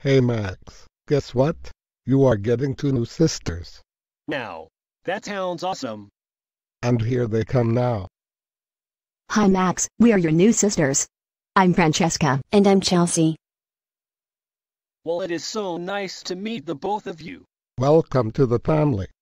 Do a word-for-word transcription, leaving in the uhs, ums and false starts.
Hey Max, guess what? You are getting two new sisters. Now, that sounds awesome. And here they come now. Hi Max, we are your new sisters. I'm Francesca. And I'm Chelsea. Well, it is so nice to meet the both of you. Welcome to the family.